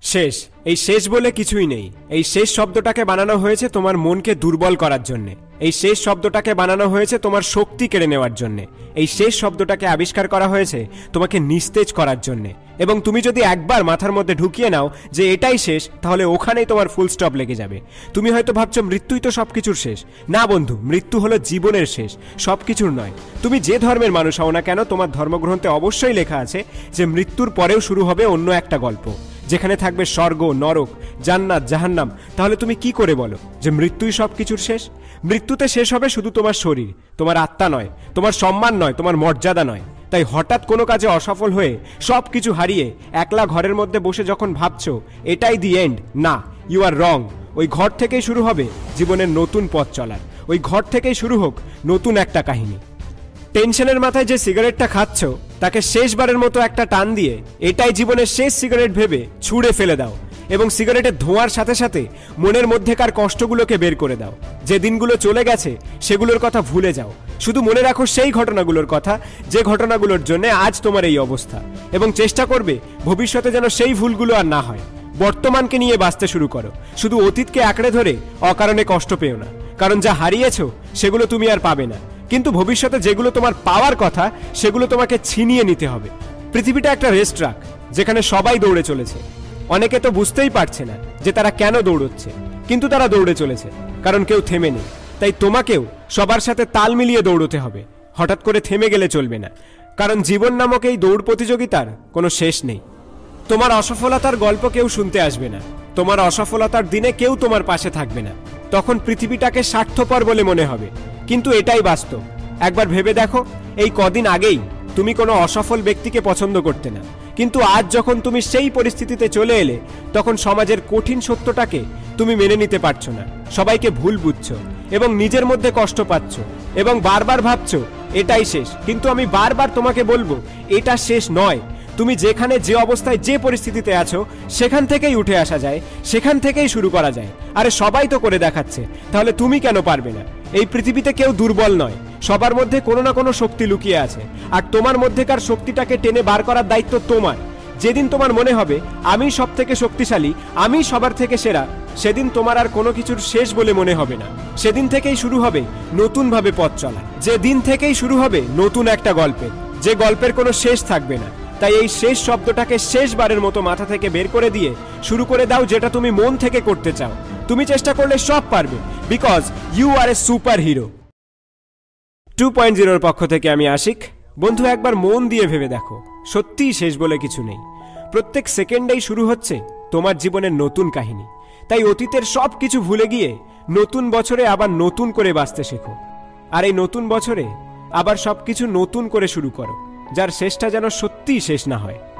শেষ, এই শেষ বলে কিছুই নেই। এই শেষ শব্দটাকে বানানো হয়েছে তোমার মনকে দুর্বল করার জন্য। এই শেষ শব্দটাকে বানানো হয়েছে তোমার শক্তি কেড়ে নেওয়ার জন্য। এই শেষ শব্দটাকে আবিষ্কার করা হয়েছে তোমাকে নিস্তেজ করার জন্য। এবং তুমি যদি একবার মাথার মধ্যে ঢুকিয়ে নাও যে এটাই শেষ, তাহলে ওখানেই তোমার ফুল স্টপ লেগে যাবে। তুমি হয়তো ভাবছো মৃত্যুই তো সবকিছুর শেষ। না বন্ধু, মৃত্যু হলো জীবনের শেষ, সবকিছুর নয়। তুমি যে ধর্মের মানুষ হও না কেন, তোমার ধর্মগ্রন্থে অবশ্যই লেখা আছে যে মৃত্যুর পরেও শুরু হবে অন্য একটা গল্প, যেখানে থাকবে স্বর্গ, নরক, জান্নাত, জাহান্নাম। তাহলে তুমি কি করে বলো যে মৃত্যুই সবকিছুর শেষ? মৃত্যুতে শেষ হবে শুধু তোমার শরীর, তোমার আত্মা নয়, তোমার সম্মান নয়, তোমার মর্যাদা নয়। তাই হঠাৎ কোনো কাজে অসফল হয়ে সবকিছু হারিয়ে একলা ঘরের মধ্যে বসে যখন ভাবছো এটাই দি এন্ড, না, ইউ আর রং। ওই ঘর থেকেই শুরু হবে জীবনের নতুন পথ চলার। ওই ঘর থেকেই শুরু হোক নতুন একটা কাহিনী। টেনশনের মাথায় যে সিগারেটটা খাচ্ছ তাকে শেষবারের মতো একটা টান দিয়ে এটাই জীবনের শেষ সিগারেট ভেবে ছুঁড়ে ফেলে দাও। এবং সিগারেটের ধোঁয়ার সাথে সাথে মনের মধ্যেকার কষ্টগুলোকে বের করে দাও। যে দিনগুলো চলে গেছে সেগুলোর কথা ভুলে যাও। শুধু মনে রাখো সেই ঘটনাগুলোর কথা, যে ঘটনাগুলোর জন্য আজ তোমার এই অবস্থা। এবং চেষ্টা করবে ভবিষ্যতে যেন সেই ভুলগুলো আর না হয়। বর্তমানকে নিয়ে বাঁচতে শুরু করো। শুধু অতীতকে আঁকড়ে ধরে অকারণে কষ্ট পেও না, কারণ যা হারিয়েছো সেগুলো তুমি আর পাবে না। কিন্তু ভবিষ্যতে যেগুলো তোমার পাওয়ার কথা সেগুলো তোমাকে ছিনিয়ে নিতে হবে। পৃথিবীটা একটা রেস ট্র্যাক, যেখানে সবাই দৌড়ে চলেছে। অনেকে তো বুঝতেই পারছে না যে তারা কেন দৌড়চ্ছে, কিন্তু তারা দৌড়ে চলেছে, কারণ কেউ থেমে নেই। তাই তোমাকেও সবার সাথে তাল মিলিয়ে দৌড়তে হবে। হঠাৎ করে থেমে গেলে চলবে না, কারণ জীবন নামক এই দৌড় প্রতিযোগিতার কোনো শেষ নেই। তোমার অসফলতার গল্প কেউ শুনতে আসবে না। তোমার অসফলতার দিনে কেউ তোমার পাশে থাকবে না। তখন পৃথিবীটাকে স্বার্থপর বলে মনে হবে, কিন্তু এটাই বাস্তব। একবার ভেবে দেখো, এই কদিন আগেই তুমি কোনো অসফল ব্যক্তিকে পছন্দ করতে না, কিন্তু আজ যখন তুমি সেই পরিস্থিতিতে চলে এলে, তখন সমাজের কঠিন সত্যটাকে তুমি মেনে নিতে পারছো না। সবাইকে ভুল বুঝছো এবং নিজের মধ্যে কষ্ট পাচ্ছ এবং বারবার ভাবছো এটাই শেষ। কিন্তু আমি বারবার তোমাকে বলবো এটা শেষ নয়। তুমি যেখানে, যে অবস্থায়, যে পরিস্থিতিতে আছো সেখান থেকেই উঠে আসা যায়, সেখান থেকেই শুরু করা যায়। আরে সবাই তো করে দেখাচ্ছে, তাহলে তুমি কেন পারবে না? এই পৃথিবীতে কেউ দুর্বল নয়, সবার মধ্যে কোনো না কোনো শক্তি লুকিয়ে আছে। আর তোমার মধ্যেকার শক্তিটাকে টেনে বার করার দায়িত্ব তোমার। যেদিন তোমার মনে হবে আমি সব থেকে শক্তিশালী, আমি সবার থেকে সেরা, সেদিন তোমার আর কোনো কিছুর শেষ বলে মনে হবে না। সেদিন থেকেই শুরু হবে নতুনভাবে পথ চলা। যেদিন থেকেই শুরু হবে নতুন একটা গল্পের, যে গল্পের কোনো শেষ থাকবে না। তাই এই শেষ শব্দটাকে শেষবারের মতো মাথা থেকে বের করে দিয়ে শুরু করে দাও যেটা তুমি মন থেকে করতে চাও। তুমি চেষ্টা করলে সব পারবে, because you are a superhero. 2.0 পক্ষ থেকে আমি আশিক। বন্ধু, একবার মন দিয়ে ভেবে দেখো, সত্যিই শেষ বলে কিছু নেই। প্রত্যেক সেকেন্ডেই শুরু হচ্ছে তোমার জীবনের নতুন কাহিনী। তাই অতীতের সব কিছু ভুলে গিয়ে নতুন বছরে আবার নতুন করে বাঁচতে শেখো। আর এই নতুন বছরে আবার সবকিছু নতুন করে শুরু করো, যার শেষটা যেন সত্যিই শেষ না হয়।